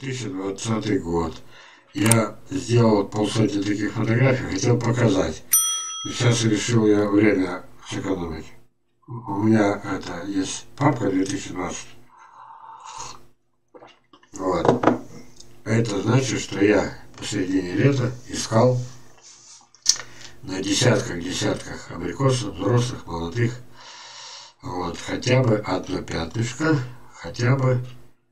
2020 год. Я сделал полсотни таких фотографий, хотел показать. Сейчас решил я время сэкономить. У меня есть папка 2020. Вот. Это значит, что я посредине лета искал на десятках абрикосов, взрослых, молодых. Вот, хотя бы одно пятнышко, хотя бы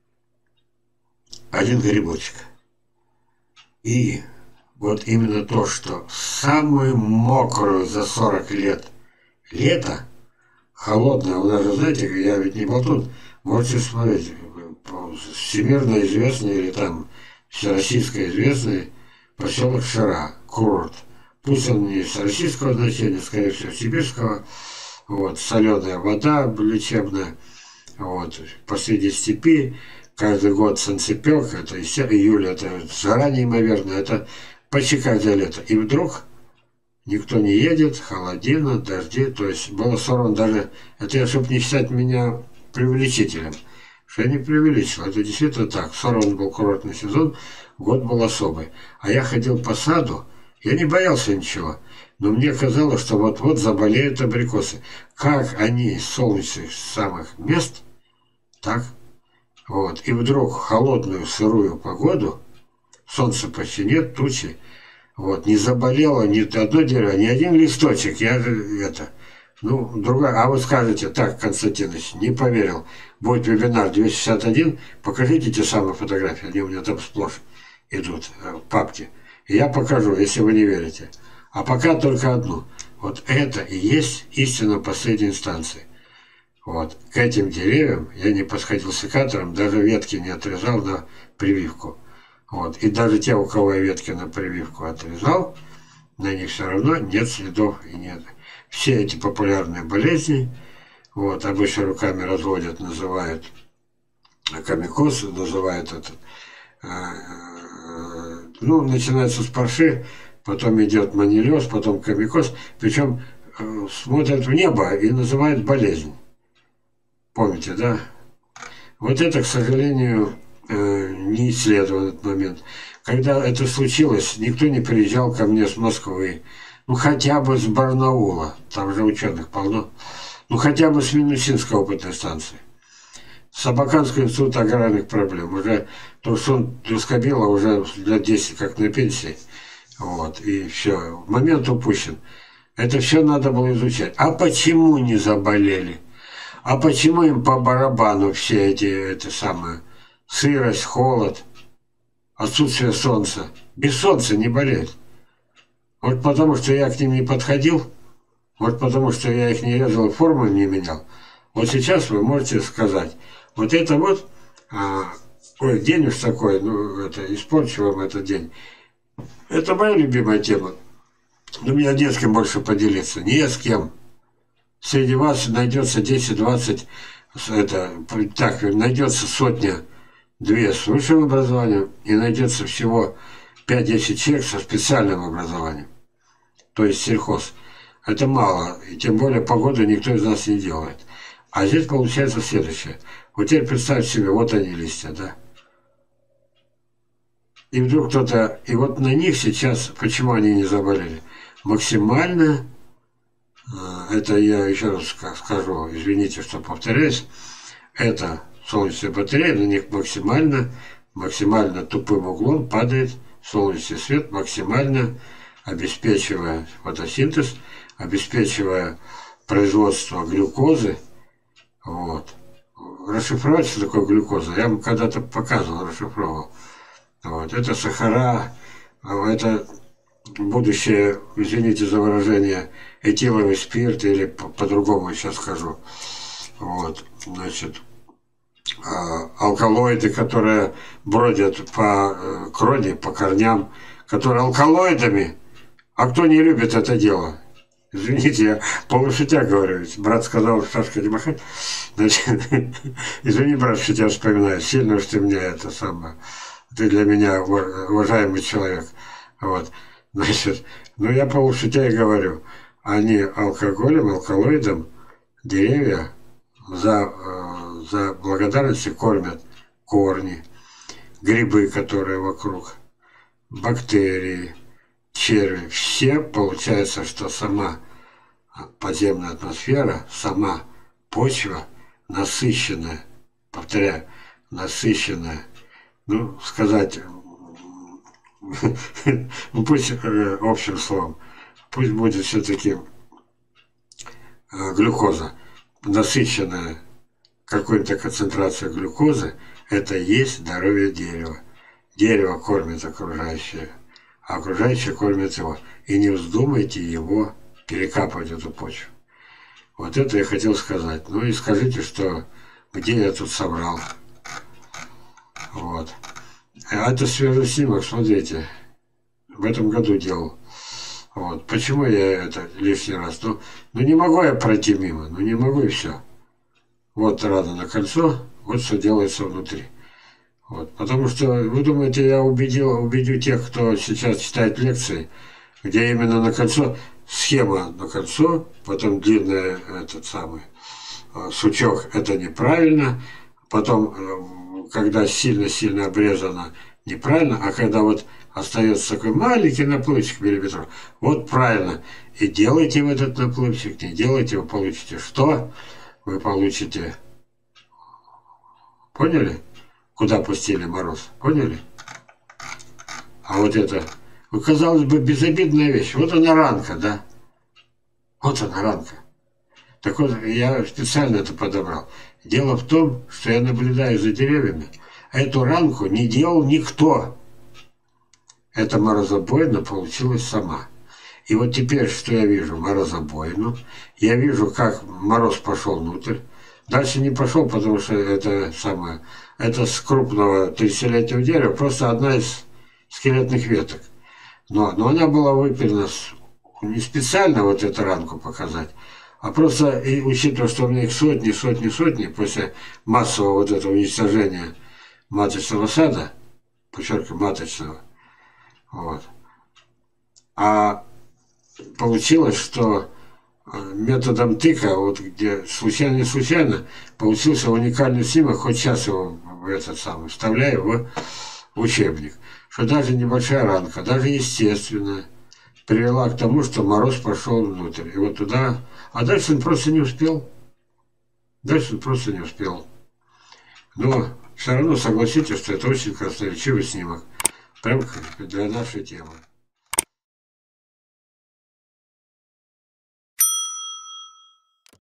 один грибочек. И вот именно то, что самую мокрую за 40 лет лето, холодное, у нас же, знаете, я ведь не болтун, можете смотреть, всемирно известный или там всероссийско известный поселок Шира, курорт. Пусть он не с российского значения, скорее всего, сибирского. Вот, соленая вода лечебная, вот, посреди степи, каждый год солнцепек, это июль, это жара неимоверная, это почти каждое лето. И вдруг никто не едет, холодина, дожди, то есть было сорвано даже, это я, чтобы не считать меня преувеличителем, что я не преувеличил, это действительно так, сорван был курортный сезон, год был особый. А я ходил по саду, я не боялся ничего. Но мне казалось, что вот-вот заболеют абрикосы. Как они с солнечных самых мест, так, вот. И вдруг холодную, сырую погоду, солнца почти нет, тучи, вот, не заболело ни одно дерево, ни один листочек. Я другая. А вы скажете, так, Константинович, не поверил, будет вебинар 261, покажите те самые фотографии, они у меня там сплошь идут в папке. И я покажу, если вы не верите. А пока только одну. Вот это и есть истина последней инстанции. Вот. К этим деревьям я не подходил секатором, даже ветки не отрезал на прививку. Вот. И даже те, у кого я ветки на прививку отрезал, на них все равно нет следов и нет. Все эти популярные болезни, вот, обычно руками разводят, называют камикоз, называют это. Начинается с парши, потом идет манилиоз, потом камикоз, причем смотрят в небо и называют болезнь. Помните, да? Вот это, к сожалению, не исследован этот момент. Когда это случилось, никто не приезжал ко мне с Москвы, ну хотя бы с Барнаула, там же ученых полно, ну хотя бы с Минусинской опытной станции. С Абаканского института аграрных проблем. Уже Турсун Трускабила уже лет 10 как на пенсии. Вот, и все. Момент упущен. Это все надо было изучать. А почему не заболели? А почему им по барабану все эти самые сырость, холод, отсутствие солнца? Без солнца не болеют. Вот потому что я к ним не подходил, вот потому что я их не резал, форму не менял. Вот сейчас вы можете сказать, вот это вот, день уж такой, испорчу вам этот день. Это моя любимая тема. Но мне не с кем больше поделиться. Не с кем. Среди вас найдется 10-20, найдется сотня-две с высшим образованием, и найдется всего 5-10 человек со специальным образованием. То есть сельхоз. Это мало. И тем более погоду никто из нас не делает. А здесь получается следующее. Вот теперь представьте себе, вот они листья, да? И вдруг кто-то, и вот на них сейчас, почему они не заболели? Максимально, это я еще раз скажу, извините, что повторяюсь, это солнечная батарея, на них максимально тупым углом падает солнечный свет, максимально обеспечивая фотосинтез, обеспечивая производство глюкозы. Вот. Расшифровать, что такое глюкоза, я вам когда-то показывал, расшифровал. Вот. Это сахара, это будущее, извините за выражение, этиловый спирт, или по-другому сейчас скажу. Вот. Значит, алкалоиды, которые бродят по кроне, по корням, которые алкалоидами, а кто не любит это дело? Извините, я полушутя говорю, ведь брат сказал, шашка не махать. Значит, извини, брат, что тебя вспоминаю, сильно уж ты мне это самое, ты для меня уважаемый человек. Вот, значит, я полушутя и говорю, они алкоголем, деревья за благодарность кормят корни. грибы, которые вокруг, бактерии, черви, все получается, что сама подземная атмосфера, сама почва насыщенная, повторяю, насыщенная, ну, сказать, ну, пусть общим словом, пусть будет все-таки глюкоза, насыщенная какой-то концентрацией глюкозы, это и есть здоровье дерева. Дерево кормит окружающее, а окружающее кормит его. И не вздумайте его перекапывать, эту почву. Вот это я хотел сказать. Ну и скажите, что где я тут собрал. Вот. А это свежий снимок, смотрите. В этом году делал. Вот. Почему я это лишний раз? Ну не могу я пройти мимо. Ну не могу и все. Вот радуное кольцо. Вот что делается внутри. Вот. Потому что, вы думаете, я убедю тех, кто сейчас читает лекции, где именно на кольцо, схема на кольцо, потом длинный этот самый сучок, это неправильно, потом, когда сильно-сильно обрезано, неправильно, а когда вот остается такой маленький наплывчик миллиметров, вот правильно. И делайте в этот наплывчик, не делайте, вы получите что? Вы получите, поняли? Куда пустили мороз, поняли? А вот это, казалось бы, безобидная вещь. Вот она ранка, да? Вот она ранка. Так вот, я специально это подобрал. Дело в том, что я наблюдаю за деревьями. Эту ранку не делал никто. Эта морозобоина получилась сама. И вот теперь, что я вижу? Морозобоину. Я вижу, как мороз пошел внутрь. Дальше не пошел, потому что это с крупного 30-летнего дерева, просто одна из скелетных веток. Но она была выпилена не специально вот эту ранку показать, а просто, и учитывая, что у меня их сотни после массового вот этого уничтожения маточного сада, подчеркиваю, маточного, вот. А получилось, что методом тыка, вот где случайно получился уникальный снимок, хоть сейчас его в этот самый вставляю в учебник, что даже небольшая ранка, даже естественная, привела к тому, что мороз пошел внутрь. И вот туда, а дальше он просто не успел. Но все равно согласитесь, что это очень красноречивый снимок, прям для нашей темы.